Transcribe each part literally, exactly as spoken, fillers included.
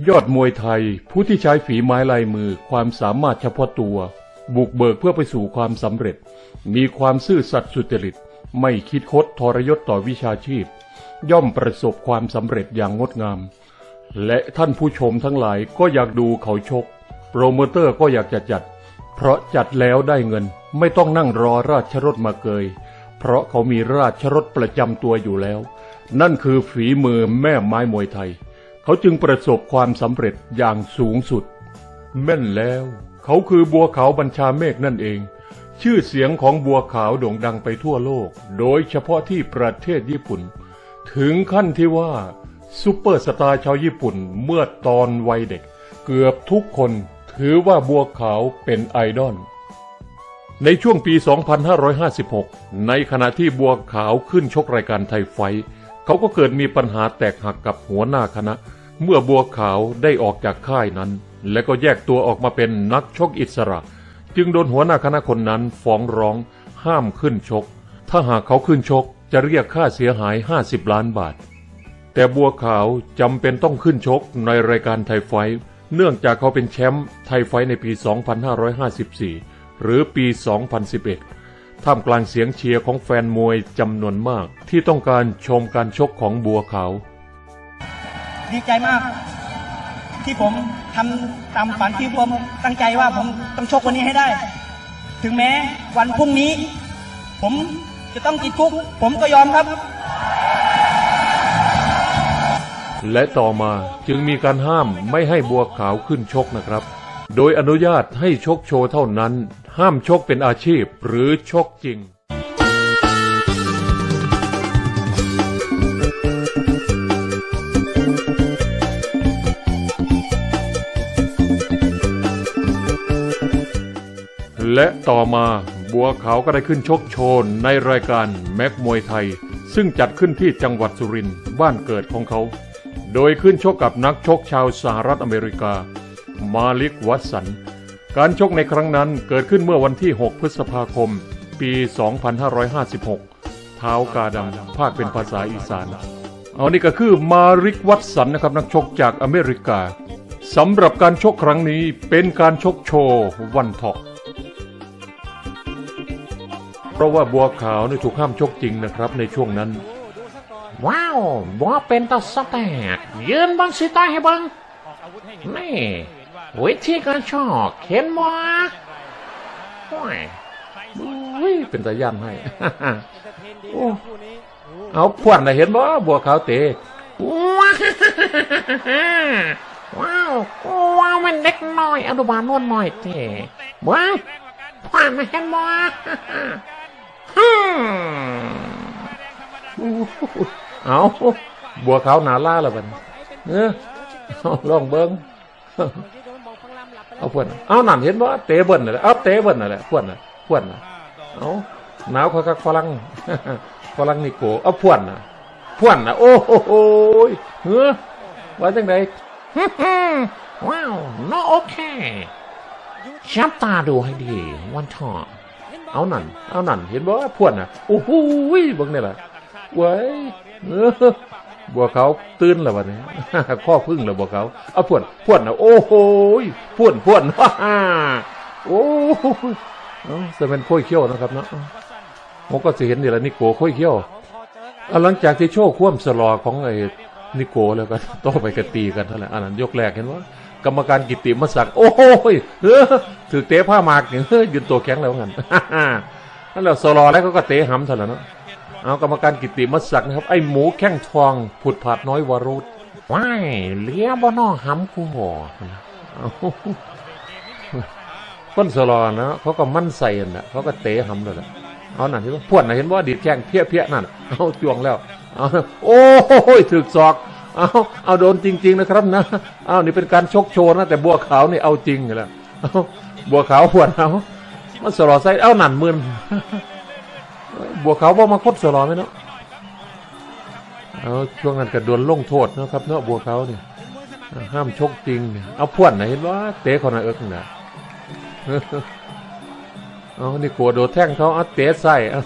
ยอดมวยไทยผู้ที่ใช้ฝีไม้ลายมือความสามารถเฉพาะตัวบุกเบิกเพื่อไปสู่ความสำเร็จมีความซื่อสัตย์สุจริตไม่คิดคดทรยศต่อวิชาชีพย่อมประสบความสำเร็จอย่างงดงามและท่านผู้ชมทั้งหลายก็อยากดูเขาชกโปรโมเตอร์ก็อยากจะจัดเพราะจัดแล้วได้เงินไม่ต้องนั่งรอราชรถมาเกยเพราะเขามีราชรถประจำตัวอยู่แล้วนั่นคือฝีมือแม่ไม้มวยไทยเขาจึงประสบความสำเร็จอย่างสูงสุดแม่นแล้วเขาคือบัวขาวบัญชาเมฆนั่นเองชื่อเสียงของบัวขาวโด่งดังไปทั่วโลกโดยเฉพาะที่ประเทศญี่ปุ่นถึงขั้นที่ว่าซุปเปอร์สตาร์ชาวญี่ปุ่นเมื่อตอนวัยเด็กเกือบทุกคนถือว่าบัวขาวเป็นไอดอลในช่วงปี สองพันห้าร้อยห้าสิบหก ในขณะที่บัวขาวขึ้นชกรายการไทยไฟท์เขาก็เกิดมีปัญหาแตกหักกับหัวหน้าคณะเมื่อบัวขาวได้ออกจากค่ายนั้นและก็แยกตัวออกมาเป็นนักชกอิสระจึงโดนหัวหน้าคณะคนนั้นฟ้องร้องห้ามขึ้นชกถ้าหากเขาขึ้นชกจะเรียกค่าเสียหายห้าสิบล้านบาทแต่บัวขาวจำเป็นต้องขึ้นชกในรายการไทยไฟท์เนื่องจากเขาเป็นแชมป์ไทยไฟท์ในปี สองพันห้าร้อยห้าสิบสี่ หรือปี สองพันสิบเอ็ด ท่ามกลางเสียงเชียร์ของแฟนมวยจำนวนมากที่ต้องการชมการชกของบัวขาวดีใจมากที่ผมทำตามฝันที่ผมตั้งใจว่าผมต้องชกวันนี้ให้ได้ถึงแม้วันพรุ่งนี้ผมจะต้องติดคุกผมก็ยอมครับและต่อมาจึงมีการห้ามไม่ให้บัวขาวขึ้นชกนะครับโดยอนุญาตให้ชกโชว์เท่านั้นห้ามชกเป็นอาชีพหรือชกจริงและต่อมาบัวขาวก็ได้ขึ้นชกโชว์ในรายการแม็กมวยไทยซึ่งจัดขึ้นที่จังหวัดสุรินทร์บ้านเกิดของเขาโดยขึ้นชกกับนักชกชาวสหรัฐอเมริกามาลิกวัตสันการชกในครั้งนั้นเกิดขึ้นเมื่อวันที่หกพฤษภาคมปี สองพันห้าร้อยห้าสิบหก เท้ากาดำภาคเป็นภาษาอีสานเอานี่ก็คือมาลิกวัตสันนะครับนักชกจากอเมริกาสำหรับการชกครั้งนี้เป็นการชกโชว์วันทอกเพราะว่าบัวขาวนี่ถูกห้ามชกจริงนะครับในช่วงนั้นว้าวบัวเป็นตาสแตกยืนบังสีตาให้บังนี่วิธีการชกเห็นบ่โอ้ยอุ้ยเป็นตาย่านให้เอาพวนน่ะเห็นบ่บัวขาวเตะว้าวว้าวมันเด็กน้อยอนุบาลนวลน้อยเตะว้าวพวนน่ะเห็นบ่เอาบัวขาวหนาล่าแล้วบัดเออลองเบิ่งเอาพวนเอานั่นเห็นบ่เตะเบิ่นนั่นแหละเอาเตะเบิ่นนั่นแหละพวนน่ะพวนน่ะเอาหนาวคักๆฝรั่งฝรั่งนี่โกเอาพวนน่ะพวนน่ะโอ้โหเฮ้อว่าจังได๋ว้าวน่าโอเคจับตาดูให้ดีวันทอเอานั่นเอานั่นเห็นบ่พวนน่ะโอ้โหเบิ่งนี่ล่ะเว้ยบัวขาวตื่นแล้วบัดนี้ข้อพึ่งแล้วบัวขาวเอาพวนพวนน่ะโอ้โหพวนพวนฮ่าโอ้เอ้าจะเป็นค่อยเขี้ยวนะครับเนาะผมก็สิเห็นนี่ล่ะนิโก้ค่อยเขี้ยวหลังจากที่โชว์ความสลอของไอ้นิโก้แล้วก็ต่อไปก็ตีกันเท่านั้นอันนั้นยกแรกเห็นว่ากรรมการกิตติมศักดิ์โอ้โหเฮ้อถือเตะผ้าหมากนี่เฮ้ยยืนตัวแข็งแล้วงั้นนั่นแล้วสลอแล้วก็เตะหำเท่านั้นเนาะเอากรรมการกิตติมศักดิ์นะครับไอ้หมูแข้งทองผุดผาดน้อยวรุษว้ายเลี้ยบ่น้อหำกูบ่คนสลอนะเขาก็มั่นใส่น่ะเขาก็เตะหำเลยแหละเอานั่นเห็นว่าพวดน่ะเห็นว่าดีดแข้งเพี้ยเพี้ยนั่นเอาจ้วงแล้วเอาโอ้ยถึกศอกเอาเอาโดนจริงๆนะครับนะเอานี่เป็นการชกโชว์นะแต่บัวขาวนี่เอาจริงแล้วเอาบัวขาวพวดเอามันสลอใส่เอาหนั่นมึนบัวขาวบ่มาคดสลอไหมเนาะเอาช่วงนั้นก็โดนลงโทษนะครับเนาะบัวขาวนี่ห้ามชกจริงเอาพวดน่ะเห็นว่าเตะคนน่ะเอิกน่ะเอานี่กลัวโดนแท่งเขาเอาเตะใส่เอา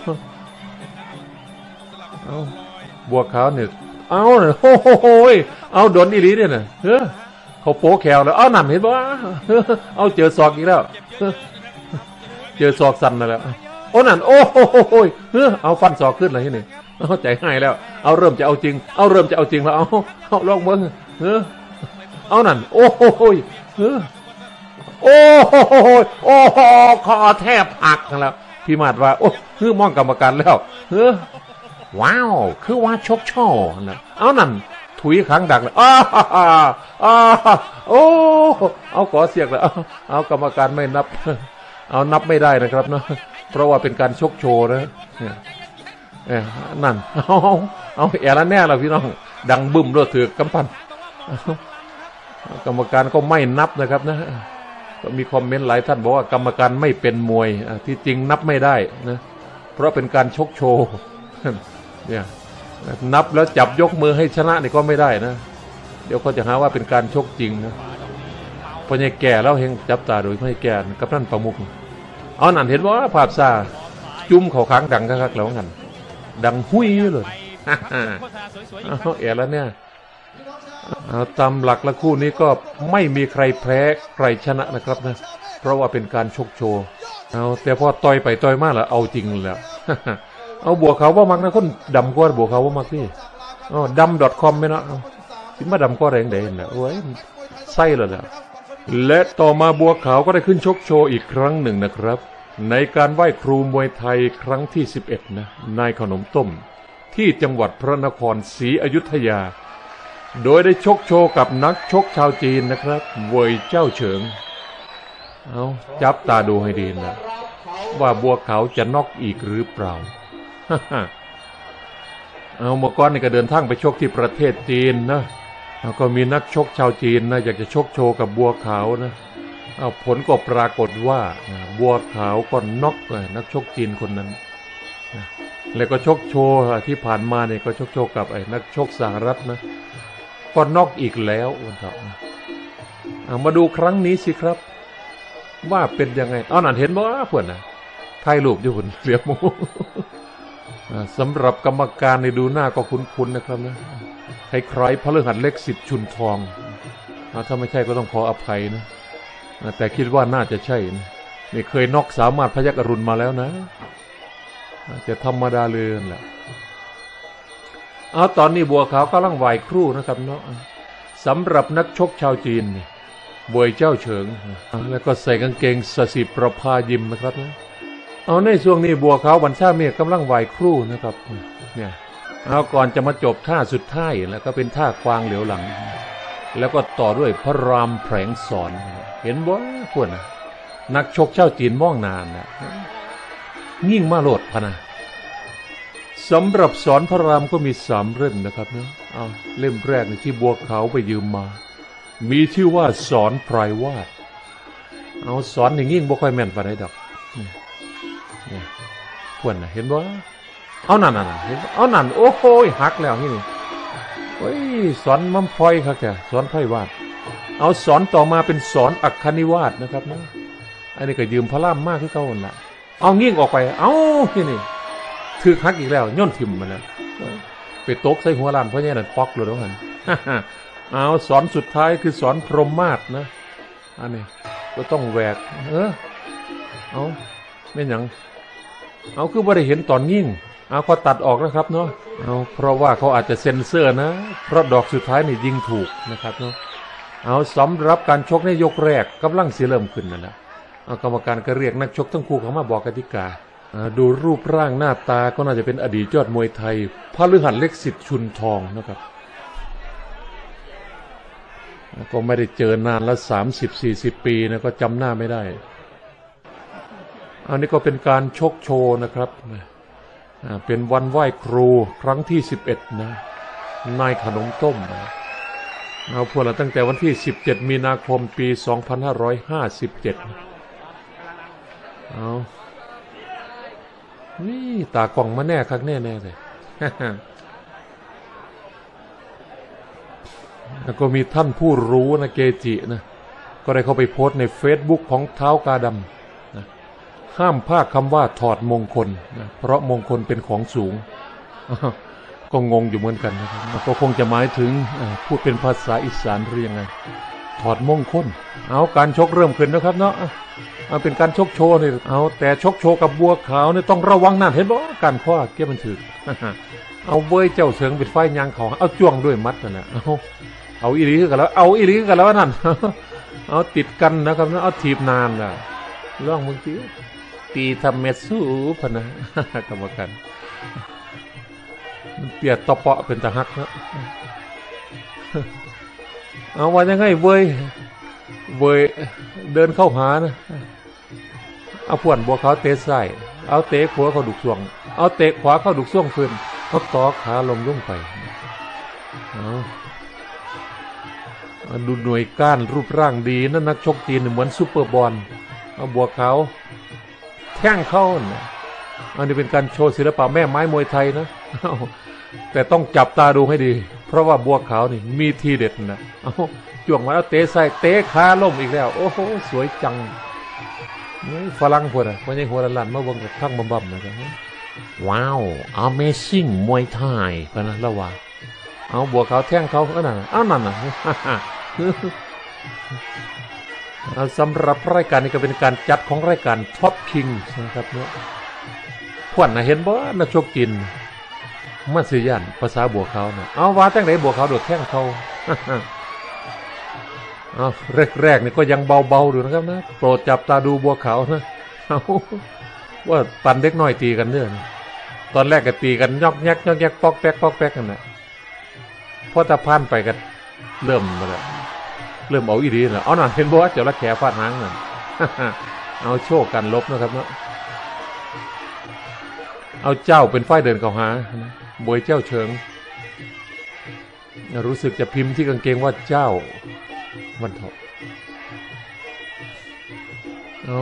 เอาบัวขาวเนี่ยเอาเนี่ยโอ้โหเอาโดนอีหลีเนี่ยนะเฮ้อเขาโป๊แควแล้วเอานั่นเห็นบ่เอาเจอศอกอีกแล้วเจอศอกสั่นมาแล้วโอ้นั่นโอ้โหเอาฟันศอกขึ้นเลยนี่เอาใจหายแล้วเอาเริ่มจะเอาจริงเอาเริ่มจะเอาจริงแล้วเอาเอาลองเบิ่งเออเอานั่นโอ้โหเออโอ้โหโอ้โหคอแทบหักแล้วพี่มาดว่าโอ้คือมองกรรมการแล้วเออว้าวคือว่าชกช่อนะเอานั่นถุยขังดักเลยอ้าอ้าโอ้เอาขอเสียกเลยเอาเอากรรมการไม่นับเอานับไม่ได้นะครับเนาะเพราะว่าเป็นการชกโชว์นะเออนั่นเอาเอาแอร์ละแน่แล้วพี่น้องดังบึ้มรถถือกำปั้นกรรมการก็ไม่นับนะครับนะก็มีคอมเมนต์หลายท่านบอกว่ากรรมการไม่เป็นมวยที่จริงนับไม่ได้นะเพราะเป็นการชกโชว์เนี่ยนับแล้วจับยกมือให้ชนะนี่ก็ไม่ได้นะเดี๋ยวเขาจะหาว่าเป็นการชกจริงนะพอใหญ่แก่แล้วเฮงจับตาโดยไม่แก่กับนั่นประมุขเอานั่นเห็นว่าภาพซาจุ่มเขาค้างดังคักๆแล้วกันดังหุ้ยเลยเอาแอร์แล้วเนี่ยเอาตามหลักและคู่นี้ก็ไม่มีใครแพ้ใครชนะนะครับนะเพราะว่าเป็นการชกโชว์เอาแต่พอต่อยไปต่อยมาแล้วเอาจริงแล้วเอาบัวเขาว่ามักนะคนดำกว่าบัวเขาว่ามักนี่อ๋อดำ .com ไหมเนาะสิมาดำก็แรงเด่นนะโอ้ยไส้เลยนะและต่อมาบัวขาวก็ได้ขึ้นชกโชว์อีกครั้งหนึ่งนะครับในการไหว้ครูมวยไทยครั้งที่สิบเอ็ดนะนายขนมต้มที่จังหวัดพระนครศรีอยุธยาโดยได้ชกโชว์กับนักชกชาวจีนนะครับเว่ยเจ้าเฉิงเอาจับตาดูให้ดีนะว่าบัวขาวจะน็อกอีกหรือเปล่าเอาเมื่อก่อนนี่ก็เดินทางไปชกที่ประเทศจีนนะแล้วก็มีนักชกชาวจีนนะอยากจะชกโชว์กับบัวขาวนะเอาผลก็ปรากฏว่าบัวขาวก็น็อกนักชกจีนคนนั้นนะแล้วก็ชกโชว์ที่ผ่านมาเนี่ยก็ชกโชว์กับไอ้นักชกสหรัฐนะก็น็อกอีกแล้ววันเสาร์เอามาดูครั้งนี้สิครับว่าเป็นยังไงเอาหนันเห็นบ่เพื่อนนะถ่ายรูปอยู่หุ่นเรียบมูสำหรับกรรมการในดูหน้าก็คุ้นๆนะครับนะคล้ายๆพฤหัสเล็กสิทธิ์ชุนทองถ้าไม่ใช่ก็ต้องขออภัยนะแต่คิดว่าน่าจะใช่นะนี่เคยน็อกสามารถพยัคฆ์อรุณมาแล้วนะจะธรรมดาเลยแหละเอาตอนนี้บัวขาวกำลังไหวครู่นะครับเนาะสำหรับนักชกชาวจีนเว่ยเจ้าเฉิงแล้วก็ใส่กางเกงสสิประภายิมนะครับนะเอาในช่วงนี้บัวขาวบัญชาเมฆกำลังไหวครู่นะครับเนี่ยเอาก่อนจะมาจบท่าสุดท้ายแล้วก็เป็นท่าควางเหลียวหลังแล้วก็ต่อด้วยพระรามแผลงสอนเห็นบ่พวกนะนักชกชาวจีนมองนานนะยิ่งมาโลดพะนะสำหรับสอนพระรามก็มีสามเล่มนะครับนะเอาเล่มแรกในที่บัวขาวไปยืมมามีชื่อว่าสอนไพรวาดเอาสอนอย่างยิ่งบ่ค่อยแม่นปานใดดอกเนี่ยพวกนะเห็นบ่เอานั่นน่ะเห็นเอานั่นโอ้โหหักแล้วนี่โอ้ยสอนมั่มพลอยครับแกสอนไพรวาดเอาสอนต่อมาเป็นสอนอัคคณิวาสนะครับนะอันนี้ก็ยืมพระรามมากที่เก่าละเอางิ่งออกไปเอาที่นี่ถือหักอีกแล้วย่นถิ่มมันแล้วไปตกใส่หัวลานเพราะเนี่ยนั่นปอกเลยแล้วกันเอาสอนสุดท้ายคือสอนพรหมมาศนะอันนี้ก็ต้องแหวกเออเอาไม่หยังเอาคือไม่ได้เห็นตอนยิ่งเอาก็ตัดออกนะครับเนาะเอาเพราะว่าเขาอาจจะเซ็นเซอร์นะเพราะดอกสุดท้ายนี่ยิงถูกนะครับเนาะเอาสำหรับการชกในยกแรกกำลังสิเริ่มขึ้นนั่นแหละเอากรรมการก็เรียกนักชกทั้งคู่เข้ามาบอกกติกาดูรูปร่างหน้าตาก็น่าจะเป็นอดีตยอดมวยไทยพฤหัสเล็กสิทธิ์ชุนทองนะครับก็ไม่ได้เจอนานละสามสิบสี่สิบปีนะก็จำหน้าไม่ได้อันนี้ก็เป็นการชกโชว์นะครับเป็นวันไหว้ครูครั้งที่สิบเอ็ดนะนายขนมต้มเอาพวกเราตั้งแต่วันที่สิบเจ็ดมีนาคมปีสองพันห้าร้อยห้าสิบเจ็ดเอานี่ตากล่องมาแน่คักแน่แน่เลย แล้วก็มีท่านผู้รู้นะเกจินะก็ได้เข้าไปโพสต์ในเฟซบุ๊กของเท้ากาดำนะห้ามพากคำว่าถอดมงคลนะเพราะมงคลเป็นของสูง ก็งงอยู่เหมือนกันนะครับก็คงจะหมายถึงพูดเป็นภาษาอีสานหรือยังไงถอดมงคลเอาการชกเริ่มขึ้นนะครับเนาะเอาเป็นการชกโชว์นี่เอาแต่ชกโชว์กับบัวขาวนี่ต้องระวังนั่นเห็นบ่การคว้าเก็บมันถึกเอาเว้ยเจ้าเสืองเป็นไฟยางเขาเอาจ้วงด้วยมัดนั่นแหละเอาเอาอีหลีกันแล้วเอาอีหลีกันแล้วนั่นเอาติดกันนะครับนะเอาถีบนานล่ะล่องมึงจีตีทำเมสสู้พนะกรรมการมันเปียดตะเปาะเป็นตะหักนะเอาว่ายังไงเว้ยเว้ยเดินเข้าหานะเอาผ่วนบัวขาวเตะใส่เอาเตะขวาเข้าดุกซ่วงเอาเตะขวาเข้าดุกซ่วงคืนเอาต่อขาลงลงไปเอาดูหน่วยก้านรูปร่างดีนั่นนักชกจีนเหมือนซุปเปอร์บอลเอาบัวขาวแท่งเข้าอันนี้เป็นการโชว์ศิลปะแม่ไม้มวยไทยนะแต่ต้องจับตาดูให้ดีเพราะว่าบัวขาวนี่มีทีเด็ดนะเอาจ่วงมาแล้วเตะใส่เตะขาล้มอีกแล้วโอ้โหสวยจังนี่ฝรั่งพวกน่ะไม่ใช่หัวลันมาวังกับทั้งบ่มๆนะครับว้าว Amazing มวยไทยพนะละว่าเอาบัวขาวแท่งเขาเออนั่นอ้าวนั่นน่ะสำหรับรายการนี้ก็เป็นการจัดของรายการท็อปคิงนะครับเนาะพวกน่ะเห็นบ่นักชกจีนมันสิย่านภาษาบัวขาวน่ะเอาว่าจังได๋บัวขาวโดดแท่งเขาเอาแรกๆนี่ก็ยังเบาๆอยู่นะครับนะโปรดจับตาดูบัวขาวนะเอาว่าปันเด็กน้อยตีกันเด้อตอนแรกก็ตีกันยอกแยกยอกแยกปอกแป๊กปอกแป๊กกันน่ะพอตะพานไปก็เริ่มมาแล้วเริ่มเอาอีดีแล้วเอาหน่อยเห็นบ่ว่าเจ้าละแขฟาดหางนั่นเอาโชคกันลบนะครับเนาะเอาเจ้าเป็นฝ่ายเดินเข้าหาบวยเจ้าเฉิงรู้สึกจะพิมพ์ที่กางเกงว่าเจ้าวันทองเอา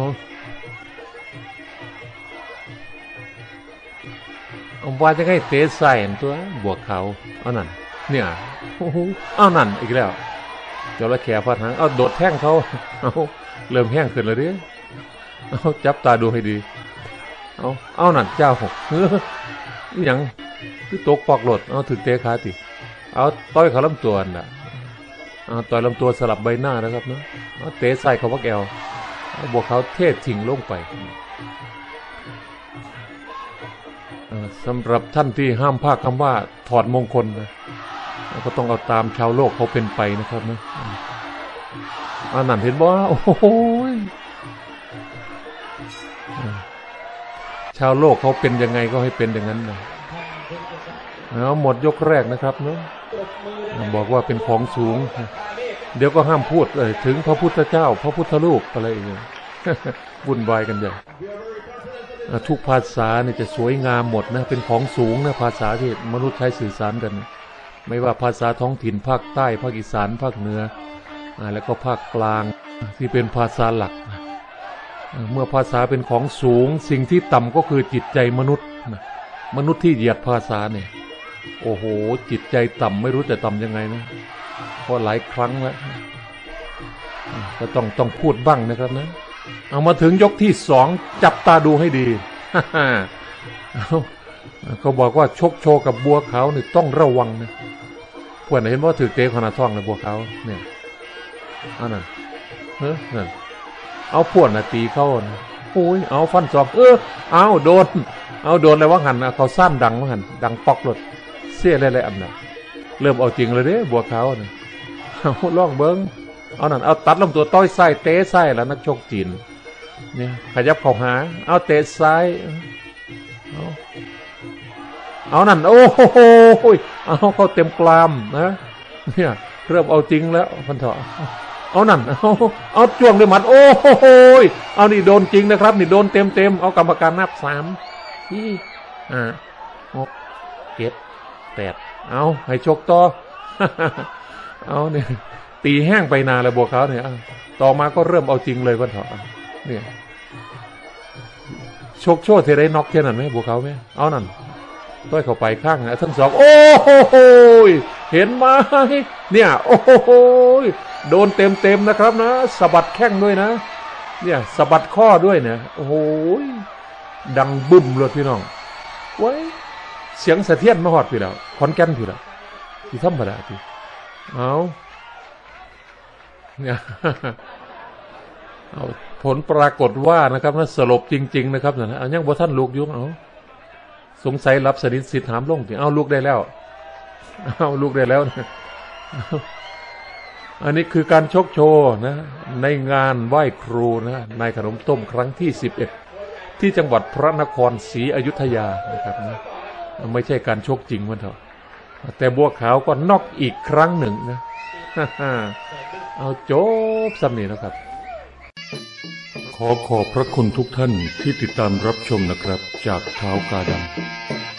เอาว่าจะให้เตะใส่ตัวบวกเขาเอานั่นเนี่ยเอานั่นอีกแล้วเจ้าละแขฟาดหางเอาโดดแท่งเขาเอาเริ่มแห้งขึ้นเลยดิเอาจับตาดูให้ดีเอาเอานั่นเจ้าหกเฮ้ยยังคือตกปอกหลดเอาถึงเตะขาติเอาต้อยเขาลำตัวน่ะเอาต่อยลำตัวสลับใบหน้านะครับเนาะเอาเตะใส่เขาพักแอลบวกเขาเทศทิ้งลงไปสำหรับท่านที่ห้ามพากคำว่าถอดมงคลนะก็ต้องเอาตามชาวโลกเขาเป็นไปนะครับนะอันนั้นเห็นบ่โอ้โหชาวโลกเขาเป็นยังไงก็ให้เป็นอย่างนั้นนะเอาหมดยกแรกนะครับเนาะบอกว่าเป็นของสูงเดี๋ยวก็ห้ามพูดเลยถึงพระพุทธเจ้าพระพุทธรูปอะไรอย่างเงี้ยวุ่นวายกันใหญ่ทุกภาษาเนี่ยจะสวยงามหมดนะเป็นของสูงนะภาษาที่มนุษย์ใช้สื่อสารกันไม่ว่าภาษาท้องถิ่นภาคใต้ภาคอีสานภาคเหนือแล้วก็ภาคกลางที่เป็นภาษาหลักเมื่อภาษาเป็นของสูงสิ่งที่ต่ำก็คือจิตใจมนุษย์มนุษย์ที่เหยียดภาษาเนี่ยโอ้โหจิตใจต่ำไม่รู้จะต่ำยังไงนะเพราะหลายครั้งแล้วก็ต้องต้องพูดบ้างนะครับนะเอามาถึงยกที่สองจับตาดูให้ดีเขาบอกว่าชกโชกับบัวขาวนี่ต้องระวังนะพวกไหนเห็นว่าถือเตะขนาดท้องเลยบัวขาวเนี่ยอันนั้นเฮ้ยนั่นเอาพวกน่ะตีเข้านะโอ้ยเอาฟันศอกเออเอาโดนเอาโดนอะไรวะหันเขาสั้นดังวะหันดังปอกหลดเสี้ยอะไรๆอันน่ะเริ่มเอาจริงเลยเด้บัวขาวเนี่ยเอาล่องเบิ้งเอานั่นเอาตัดลำตัวต้อยไส้เตะไส้แล้วนักชกจีนเนี่ยขยับเข้าหาเอาเตะซ้ายเอาเอานั่นโอ้โหเอาเข้าเต็มกรามนะเนี่ยเริ่มเอาจริงแล้วพันเถาะเอานั่นเอาเอาจ้วงด้วยหมัดโอ้โหเอานี่โดนจริงนะครับนี่โดนเต็มเต็มเอากรรมการนับสามที่อ่าหกเจ็ดแปดเอาให้ชกต่อเอาเนี่ยตีแห้งไปนานแล้วบัวขาวเนี่ยต่อมาก็เริ่มเอาจริงเลยพันเถาะเนี่ยชกโชว์เทไรน็อกเท่านั้นไหมบัวขาวไหมเอานั่นต้อยเข้าไปข้างนะทั้งสองโอ้โหเห็นไหมเนี่ยโอ้โหโดนเต็มเต็มนะครับนะสะบัดแข้งด้วยนะเนี่ยสะบัดข้อด้วยเนี่ยโอ้โหดังบึ้มเลยพี่น้องไว้เสียงสะเทือนมาหอดพี่แล้วขอนแก่นพี่แล้วที่ธรรมดาพี่เอาเอาผลปรากฏว่านะครับนะสลบจริงๆนะครับนะเอายังบ่ท่านลูกยุ่งเอาสงสัยรับสนิทสิทธิ์หามลงถึงเอาลูกได้แล้วเอาลูกได้แล้วนะอันนี้คือการชกโชว์นะในงานไหว้ครูนะในขนมต้มครั้งที่สิบเอ็ดที่จังหวัดพระนครศรีอยุธยานะครับนะไม่ใช่การชกจริงมันเถอะแต่บัวขาวก็น็อกอีกครั้งหนึ่งนะเอาจบสำนีนะครับขอขอบพระคุณทุกท่านที่ติดตามรับชมนะครับจากเท้ากาดำ